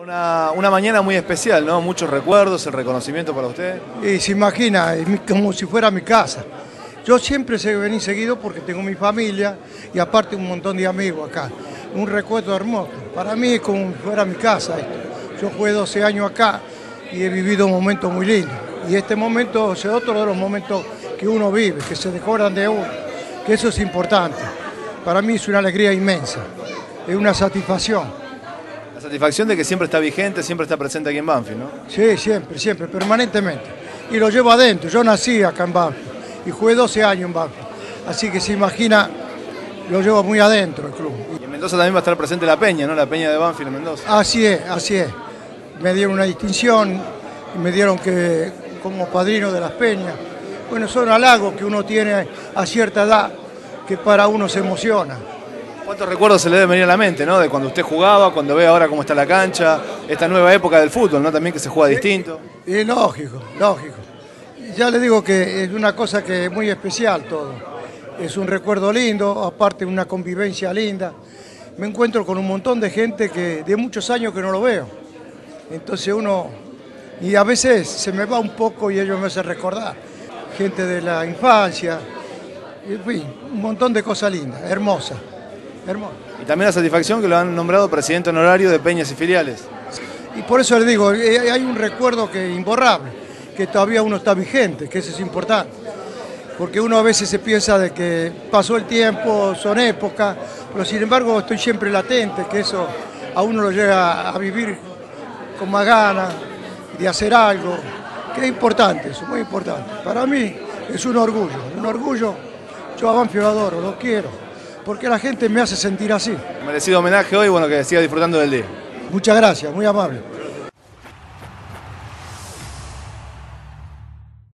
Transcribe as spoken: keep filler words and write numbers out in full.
Una, una mañana muy especial, ¿no? Muchos recuerdos, el reconocimiento para usted. Y se imagina, es mi- como si fuera mi casa. Yo siempre sé venir seguido porque tengo mi familia y aparte un montón de amigos acá. Un recuerdo hermoso. Para mí es como si fuera mi casa esto. Yo jugué doce años acá y he vivido un momento muy lindo. Y este momento es otro de los momentos que uno vive, que se recuerdan de uno, que eso es importante. Para mí es una alegría inmensa, es una satisfacción. La satisfacción de que siempre está vigente, siempre está presente aquí en Banfield, ¿no? Sí, siempre, siempre, permanentemente. Y lo llevo adentro. Yo nací acá en Banfield y jugué doce años en Banfield. Así que se imagina, lo llevo muy adentro el club. Y en Mendoza también va a estar presente la Peña, ¿no? La Peña de Banfield en Mendoza. Así es, así es. Me dieron una distinción y me dieron que como padrino de las peñas. Bueno, son halagos que uno tiene a cierta edad que para uno se emociona. ¿Cuántos recuerdos se le deben venir a la mente, ¿no? De cuando usted jugaba, cuando ve ahora cómo está la cancha, esta nueva época del fútbol, ¿no? También que se juega distinto. Y lógico, lógico. Ya le digo que es una cosa que es muy especial todo. Es un recuerdo lindo, aparte una convivencia linda. Me encuentro con un montón de gente que de muchos años que no lo veo. Entonces uno, y a veces se me va un poco y ellos me hacen recordar. Gente de la infancia, en fin, un montón de cosas lindas, hermosas. Hermoso. Y también la satisfacción que lo han nombrado presidente honorario de Peñas y Filiales. Y por eso le digo, eh, hay un recuerdo que es imborrable, que todavía uno está vigente, que eso es importante. Porque uno a veces se piensa de que pasó el tiempo, son épocas, pero sin embargo estoy siempre latente, que eso a uno lo llega a vivir con más ganas de hacer algo, que es importante, eso, muy importante. Para mí es un orgullo, un orgullo, yo a Banfield lo adoro, lo quiero. Porque la gente me hace sentir así. Merecido homenaje hoy, bueno, que siga disfrutando del día. Muchas gracias, muy amable.